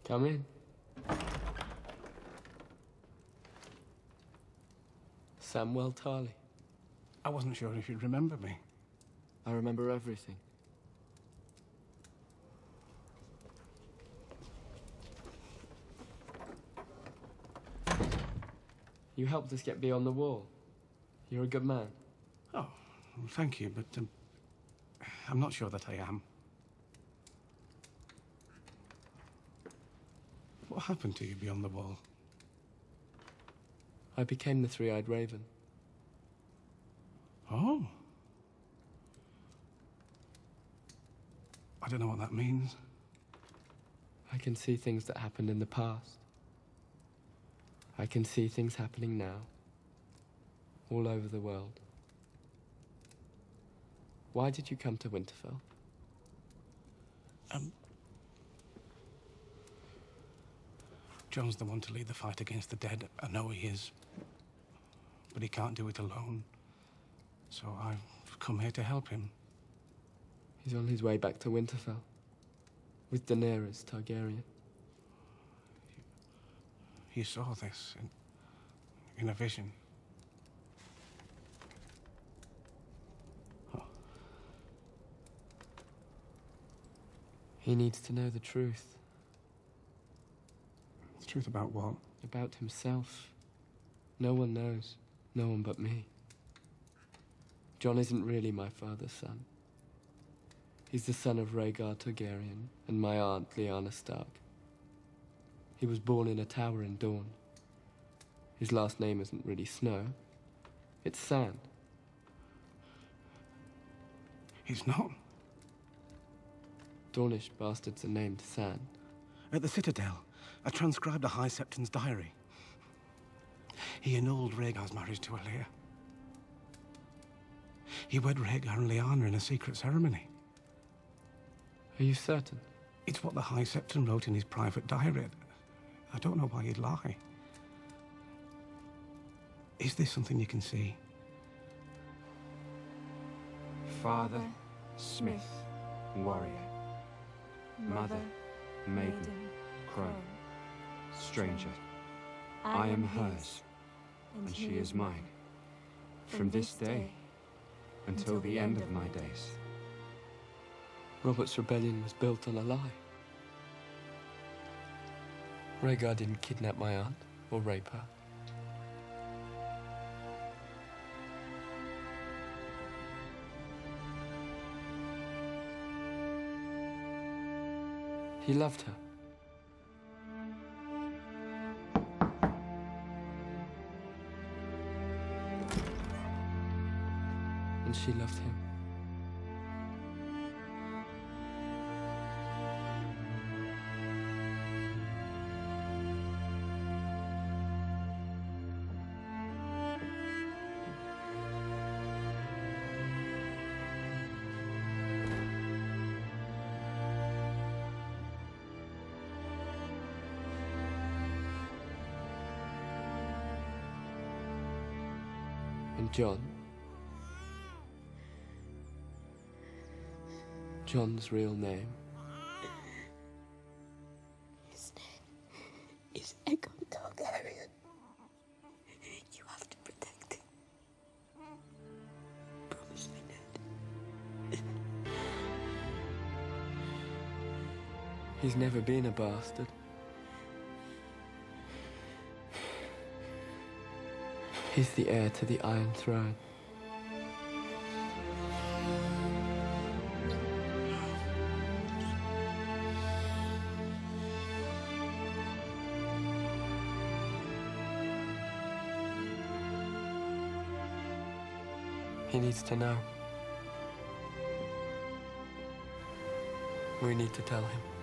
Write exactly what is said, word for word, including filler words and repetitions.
Come in. Samwell Tarly. I wasn't sure if you'd remember me. I remember everything. You helped us get beyond the wall. You're a good man. Oh, well, thank you, but um, I'm not sure that I am. What happened to you beyond the wall? I became the Three-Eyed Raven. Oh. I don't know what that means. I can see things that happened in the past. I can see things happening now, all over the world. Why did you come to Winterfell? Um... Jon's the one to lead the fight against the dead. I know he is. But he can't do it alone. So I've come here to help him. He's on his way back to Winterfell. With Daenerys Targaryen. You saw this in, in a vision. Oh. He needs to know the truth. The truth about what? About himself. No one knows. No one but me. Jon isn't really my father's son. He's the son of Rhaegar Targaryen and my aunt, Lyanna Stark. He was born in a tower in Dorne. His last name isn't really Snow. It's Sand. He's not? Dornish bastards are named Sand. At the Citadel, I transcribed a High Septon's diary. He annulled Rhaegar's marriage to Alyr. He wed Rhaegar and Lyanna in a secret ceremony. Are you certain? It's what the High Septon wrote in his private diary. I don't know why he'd lie. Is this something you can see? Father, smith, warrior. Mother, maiden, crone. Stranger, I am hers, and she is mine. From this day until the end of my days. Robert's rebellion was built on a lie. Rhaegar didn't kidnap my aunt or rape her. He loved her. And she loved him. And Jon, Jon's real name. His name is Aegon Targaryen. You have to protect him. Promise me, Ned. He's never been a bastard. He's the heir to the Iron Throne. He needs to know. We need to tell him.